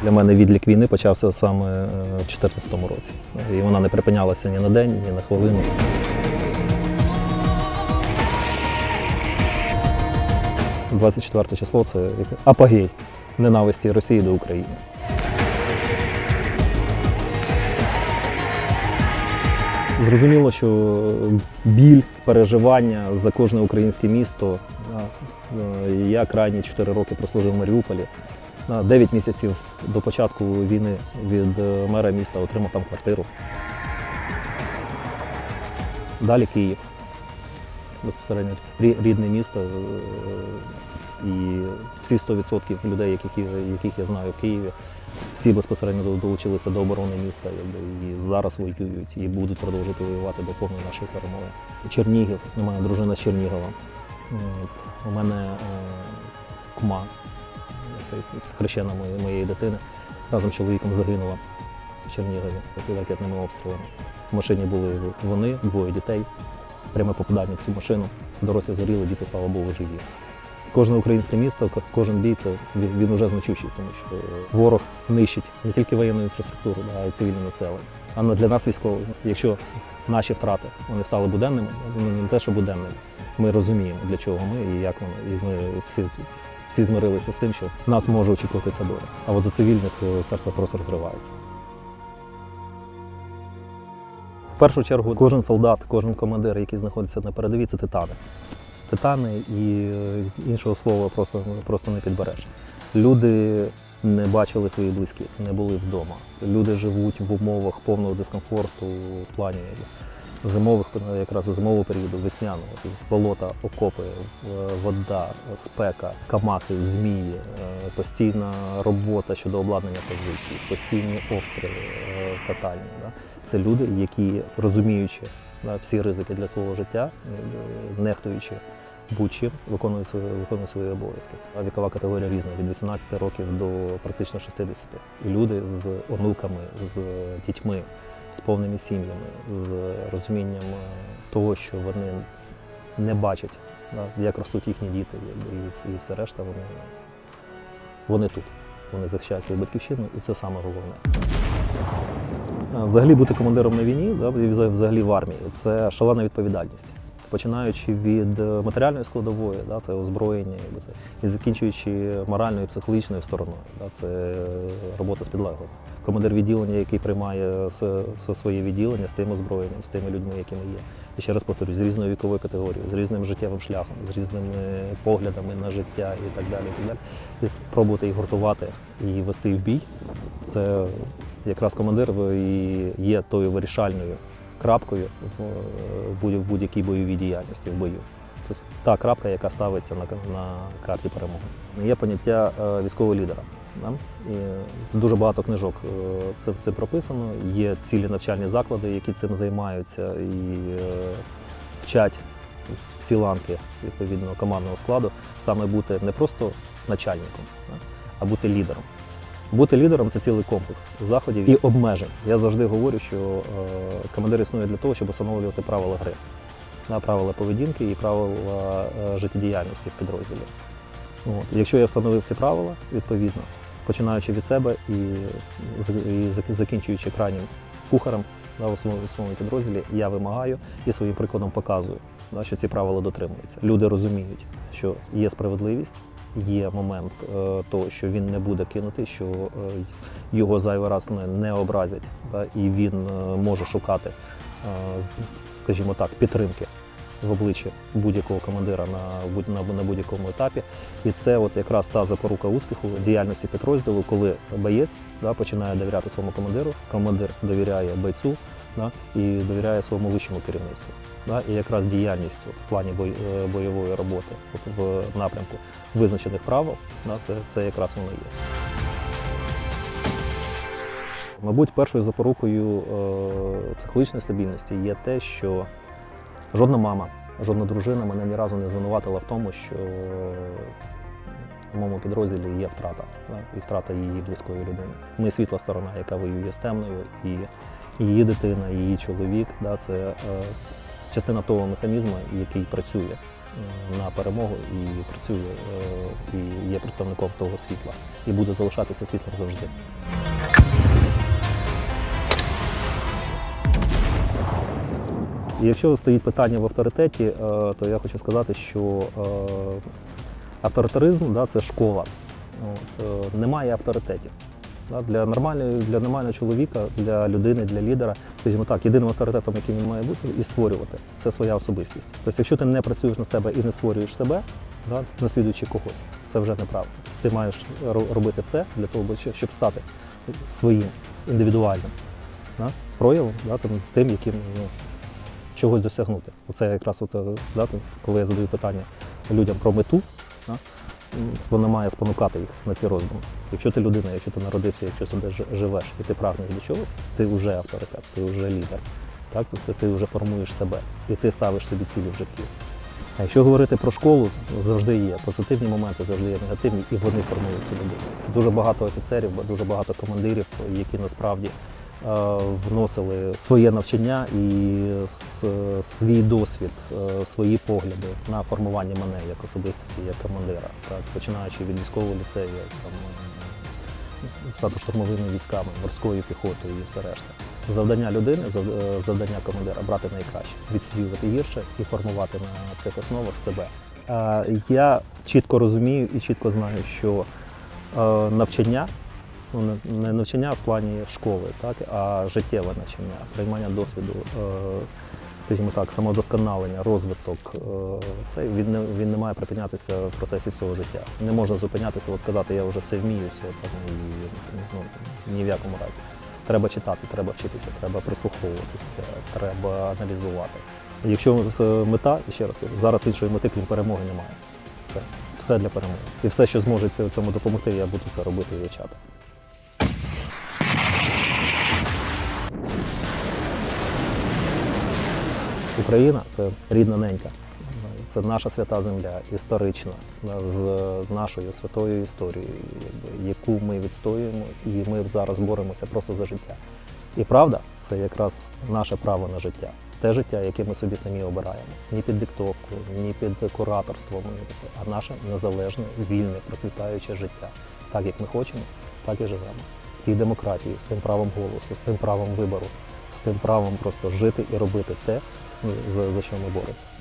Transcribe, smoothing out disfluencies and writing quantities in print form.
Для мене відлік війни почався саме в 2014 році. І вона не припинялася ні на день, ні на хвилину. – 24 число – це апогей ненависті Росії до України. Зрозуміло, що біль, переживання за кожне українське місто. Я крайні 4 роки прослужив в Маріуполі. 9 місяців до початку війни від мера міста отримав там квартиру. Далі Київ. Безпосередньо рідне місто. І всі 100% людей, яких я знаю в Києві, всі безпосередньо долучилися до оборони міста і зараз воюють, і будуть продовжувати воювати до повної нашої перемоги. Чернігів, у мене дружина з Чернігова. У мене кума, хрещена моєї дитини, разом з чоловіком загинула в Чернігові під ракетними обстрілами. В машині були вони, 2 дітей, пряме попадання в цю машину, дорослі згоріли, діти, слава Богу, живі. Кожне українське місто, кожен бій, він уже значущий, тому що ворог нищить не тільки воєнну інфраструктуру, а й цивільне населення. А для нас, військових, якщо наші втрати вони стали буденними, вони не те, що буденними, ми розуміємо, для чого ми і як воно. І ми всі змирилися з тим, що нас може очікувати ця доля. А от за цивільних серце просто розривається. В першу чергу кожен солдат, кожен командир, який знаходиться на передовій, це титани. Титани, і іншого слова просто не підбереш. Люди не бачили своїх близьких, не були вдома. Люди живуть в умовах повного дискомфорту в плані зимового періоду, весняного. Болота, окопи, вода, спека, камахи, змії, постійна робота щодо обладнання позицій, постійні обстріли тотальні. Це люди, які, розуміючи всі ризики для свого життя, нехтуючи будь-чим, виконують свої обов'язки. Вікова категорія різна, від 18 років до практично 60. І люди з онуками, з дітьми, з повними сім'ями, з розумінням того, що вони не бачать, як ростуть їхні діти, і все решта, вони тут. Вони захищають свою батьківщину, і це саме головне. Взагалі бути командиром на війні, і взагалі в армії, це шалена відповідальність. Починаючи від матеріальної складової, це озброєння, і закінчуючи моральною і психологічною стороною, це робота з підлеглими. Командир відділення, який приймає своє відділення з тим озброєнням, з тими людьми, якими є. І ще раз повторюю, з різною віковою категорією, з різним життєвим шляхом, з різними поглядами на життя і так далі. І так далі. І спробувати їх гуртувати і вести в бій, це якраз командир і є тою вирішальною крапкою в будь-якій бойовій діяльності, в бою. Тобто та крапка, яка ставиться на карті перемоги. Є поняття військового лідера. І дуже багато книжок це прописано, є цілі навчальні заклади, які цим займаються і вчать всі ланки відповідно командного складу саме бути не просто начальником, а бути лідером. Бути лідером – це цілий комплекс заходів і обмежень. Я завжди говорю, що командир існує для того, щоб встановлювати правила гри, правила поведінки і правила життєдіяльності в підрозділі. Якщо я встановив ці правила, відповідно, починаючи від себе і закінчуючи крайнім кухарем у своєму підрозділі, я вимагаю і своїм прикладом показую, що ці правила дотримуються. Люди розуміють, що є справедливість, є момент того, що він не буде кинутий, що його зайвий раз не образять, і він може шукати, скажімо так, підтримки в обличчі будь-якого командира на будь-якому етапі. І це от якраз та запорука успіху діяльності підрозділу, коли боєць починає довіряти своєму командиру, командир довіряє бойцю і довіряє своєму вищому керівництву. І якраз діяльність в плані бойової роботи в напрямку визначених правил, це якраз воно є. Мабуть, першою запорукою психологічної стабільності є те, що жодна мама, жодна дружина мене ні разу не звинуватила в тому, що в моєму підрозділі є втрата, і втрата її близької людини. Ми світла сторона, яка воює з темною, і її дитина, і її чоловік, це частина того механізму, який працює на перемогу і працює, і є представником того світла. І буде залишатися світлом завжди. І якщо стоїть питання в авторитеті, то я хочу сказати, що авторитаризм, да, це школа. Немає авторитетів. Для нормального чоловіка, для людини, для лідера, скажімо так, єдиним авторитетом, яким він має бути і створювати, це своя особистість. Тобто, якщо ти не працюєш на себе і не створюєш себе, наслідуючи когось, це вже неправильно. Тобто, ти маєш робити все для того, щоб стати своїм, індивідуальним проявом, тим, яким чогось досягнути. Оце якраз, коли я задаю питання людям про мету, вона має спонукати їх на ці роздуми. Якщо ти людина, якщо ти народився, якщо ти де живеш і ти прагнеш до чогось, ти вже авторитет, ти вже лідер. Так? Тобто ти вже формуєш себе і ти ставиш собі цілі в житті. А якщо говорити про школу, завжди є позитивні моменти, завжди є негативні, і вони формують цю людину. Дуже багато офіцерів, дуже багато командирів, які насправді вносили своє навчання і свій досвід, свої погляди на формування мене як особистості, як командира, так, починаючи від військового ліцею, штурмовими військами, морською піхотою і все решта. Завдання людини, завдання командира – брати найкраще, відсіювати гірше і формувати на цих основах себе. Я чітко розумію і чітко знаю, що навчання, не навчання в плані школи, так, а життєве навчання, приймання досвіду, скажімо так, самодосконалення, розвиток, він не має припинятися в процесі всього життя. Не можна зупинятися, сказати, я вже все вмію, і ні в якому разі. Треба читати, треба вчитися, треба прислуховуватися, треба аналізувати. Якщо мета, ще раз кажу, зараз іншої мети, крім перемоги, немає. Це все для перемоги. І все, що зможе цьому допомогти, я буду це робити і вивчати. Україна – це рідна ненька, це наша свята земля, історична, з нашою святою історією, яку ми відстоюємо, і ми зараз боремося просто за життя. І правда – це якраз наше право на життя. Те життя, яке ми собі самі обираємо. Ні під диктовку, ні під кураторством, а наше незалежне, вільне, процвітаюче життя. Так, як ми хочемо, так і живемо. В тій демократії, з тим правом голосу, з тим правом вибору, з тим правом просто жити і робити те, за що ми боремося.